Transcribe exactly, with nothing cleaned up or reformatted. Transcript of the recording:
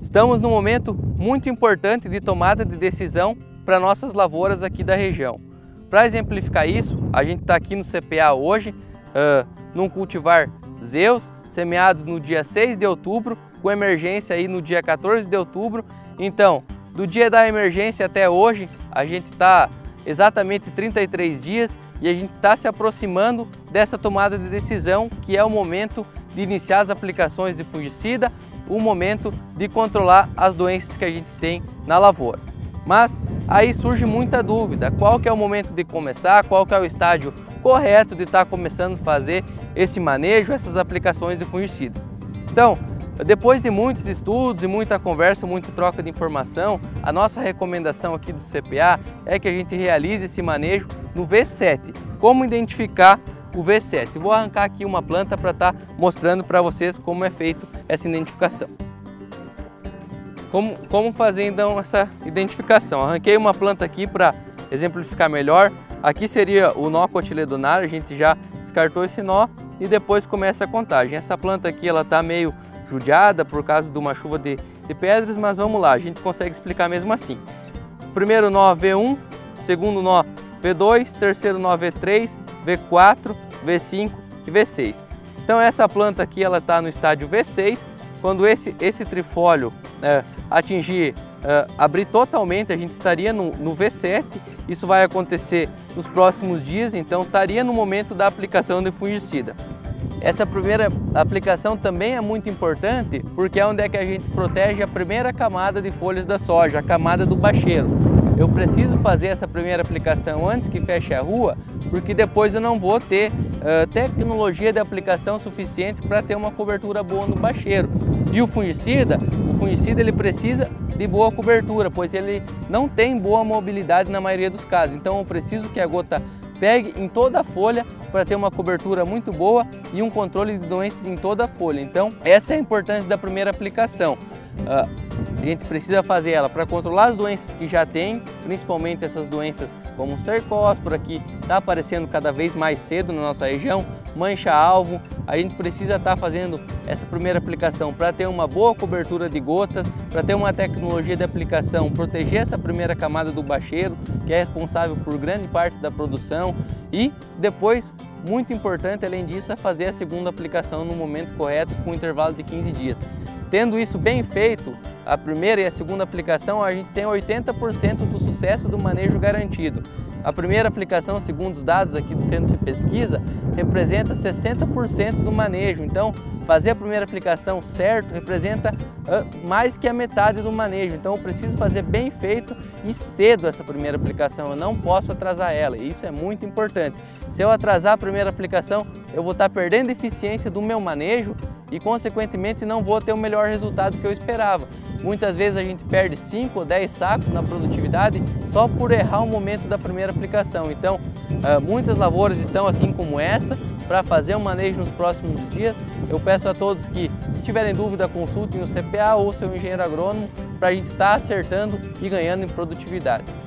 Estamos num momento muito importante de tomada de decisão para nossas lavouras aqui da região. Para exemplificar isso, a gente está aqui no C P A hoje, uh, num cultivar Zeus, semeado no dia seis de outubro, com emergência aí no dia quatorze de outubro. Então, do dia da emergência até hoje, a gente está exatamente trinta e três dias e a gente está se aproximando dessa tomada de decisão, que é o momento de iniciar as aplicações de fungicida, o momento de controlar as doenças que a gente tem na lavoura. Mas aí surge muita dúvida, qual que é o momento de começar, qual que é o estágio correto de estar começando a fazer esse manejo, essas aplicações de fungicidas. Então, depois de muitos estudos e muita conversa, muita troca de informação, a nossa recomendação aqui do C P A é que a gente realize esse manejo no V sete. Como identificar o V sete? Vou arrancar aqui uma planta para estar mostrando para vocês como é feito essa identificação. Como, como fazer então essa identificação? Arranquei uma planta aqui para exemplificar melhor. Aqui seria o nó cotiledonário, a gente já descartou esse nó e depois começa a contagem. Essa planta aqui ela está meio judiada por causa de uma chuva de, de pedras, mas vamos lá, a gente consegue explicar mesmo assim. Primeiro nó V um, segundo nó V dois, terceiro nó V três, V quatro, V cinco e V seis. Então essa planta aqui ela está no estágio V seis. Quando esse, esse trifólio é, atingir, é, abrir totalmente, a gente estaria no, no V sete. Isso vai acontecer nos próximos dias, então estaria no momento da aplicação de fungicida. Essa primeira aplicação também é muito importante porque é onde é que a gente protege a primeira camada de folhas da soja, a camada do bacheiro. Eu preciso fazer essa primeira aplicação antes que feche a rua, porque depois eu não vou ter uh, tecnologia de aplicação suficiente para ter uma cobertura boa no bacheiro. E o fungicida, o fungicida ele precisa de boa cobertura, pois ele não tem boa mobilidade na maioria dos casos. Então eu preciso que a gota pegue em toda a folha para ter uma cobertura muito boa e um controle de doenças em toda a folha. Então essa é a importância da primeira aplicação. Uh, a gente precisa fazer ela para controlar as doenças que já tem, principalmente essas doenças como o cercóspora, que está aparecendo cada vez mais cedo na nossa região, mancha-alvo. A gente precisa estar fazendo essa primeira aplicação para ter uma boa cobertura de gotas, para ter uma tecnologia de aplicação, proteger essa primeira camada do bacheiro, que é responsável por grande parte da produção, e depois, muito importante além disso, é fazer a segunda aplicação no momento correto, com um intervalo de quinze dias. Tendo isso bem feito, a primeira e a segunda aplicação, a gente tem oitenta por cento do sucesso do manejo garantido. A primeira aplicação, segundo os dados aqui do Centro de Pesquisa, representa sessenta por cento do manejo. Então, fazer a primeira aplicação certo representa uh, mais que a metade do manejo. Então, eu preciso fazer bem feito e cedo essa primeira aplicação. Eu não posso atrasar ela, e isso é muito importante. Se eu atrasar a primeira aplicação, eu vou estar perdendo eficiência do meu manejo e, consequentemente, não vou ter o melhor resultado que eu esperava. Muitas vezes a gente perde cinco ou dez sacos na produtividade só por errar o momento da primeira aplicação. Então, muitas lavouras estão assim como essa para fazer o manejo nos próximos dias. Eu peço a todos que, se tiverem dúvida, consultem o C P A ou seu engenheiro agrônomo para a gente estar acertando e ganhando em produtividade.